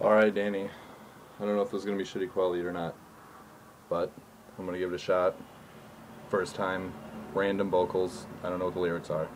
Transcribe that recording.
Alright, Danny. I don't know if this is going to be shitty quality or not, but I'm going to give it a shot. First time, random vocals. I don't know what the lyrics are.